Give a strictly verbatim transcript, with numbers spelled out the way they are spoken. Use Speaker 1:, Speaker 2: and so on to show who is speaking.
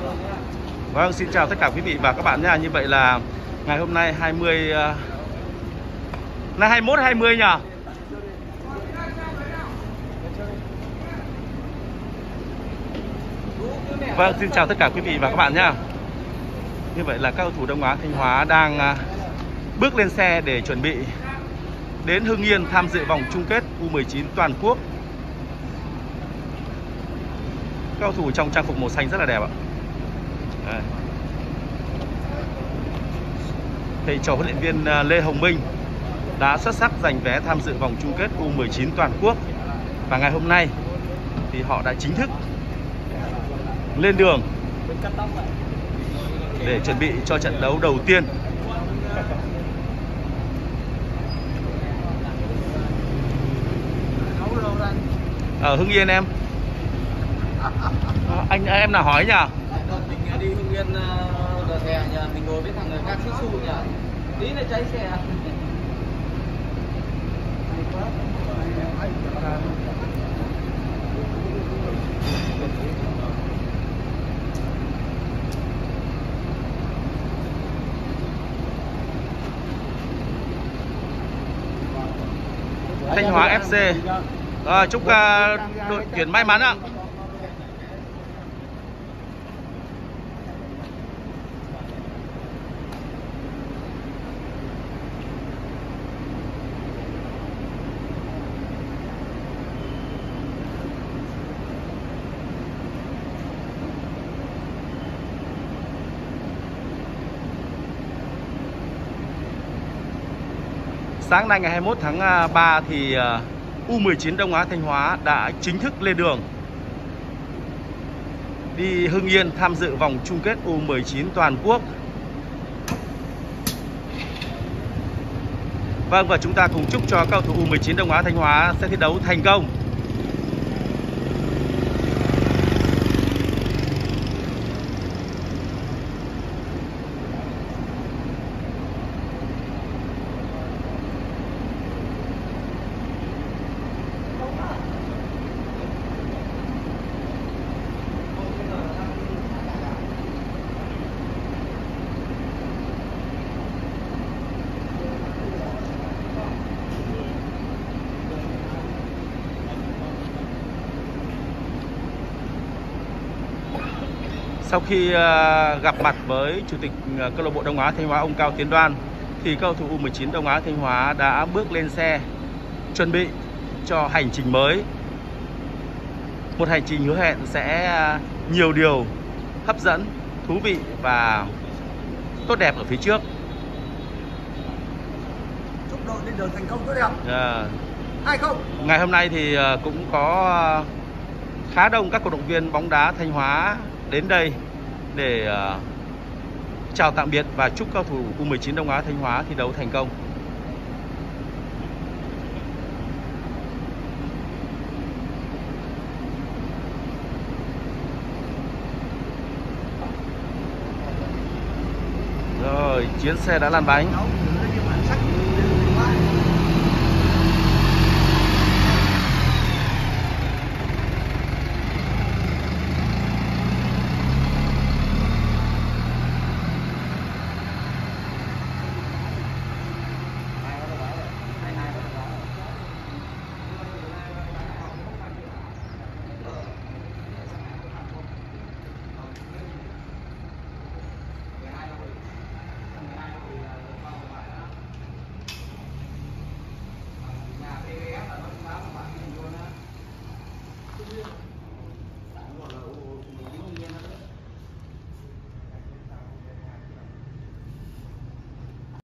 Speaker 1: Vâng, xin chào tất cả quý vị và các bạn nha. Như vậy là ngày hôm nay hai mươi uh, nay hai mươi mốt hai mươi nhỉ? Vâng, xin chào tất cả quý vị và các bạn nha. Như vậy là các cầu thủ Đông Á Thanh Hóa đang uh, bước lên xe để chuẩn bị đến Hưng Yên tham dự vòng chung kết U mười chín toàn quốc. Các cầu thủ trong trang phục màu xanh rất là đẹp ạ. Đây. Thầy trò huấn luyện viên Lê Hồng Minh đã xuất sắc giành vé tham dự vòng chung kết U mười chín toàn quốc. Và ngày hôm nay thì họ đã chính thức lên đường để chuẩn bị cho trận đấu đầu tiên. Ở Hưng Yên em. Anh em nào hỏi nhỉ?
Speaker 2: Mình đi Hưng Yên đò thè nhờ, mình ngồi với thằng khác Su Su nhờ. Tí là cháy xe.
Speaker 1: Thanh Hóa ép xê. À, chúc uh, đội tuyển may mắn ạ. Sáng nay ngày hai mươi mốt tháng ba thì U mười chín Đông Á Thanh Hóa đã chính thức lên đường đi Hưng Yên tham dự vòng chung kết U mười chín toàn quốc. Vâng, và chúng ta cùng chúc cho các cầu thủ U mười chín Đông Á Thanh Hóa sẽ thi đấu thành công. Sau khi uh, gặp mặt với Chủ tịch uh, câu lạc bộ Đông Á Thanh Hóa ông Cao Tiến Đoan thì cầu thủ U mười chín Đông Á Thanh Hóa đã bước lên xe chuẩn bị cho hành trình mới. Một hành trình hứa hẹn sẽ uh, nhiều điều hấp dẫn, thú vị và tốt đẹp ở phía trước.
Speaker 2: Chúc đội lên đường thành công tốt đẹp.
Speaker 1: Uh,
Speaker 2: Hay không?
Speaker 1: Ngày hôm nay thì uh, cũng có uh, khá đông các cổ động viên bóng đá Thanh Hóa đến đây để uh, chào tạm biệt và chúc cầu thủ U mười chín Đông Á Thanh Hóa thi đấu thành công. Rồi, chuyến xe đã lăn bánh.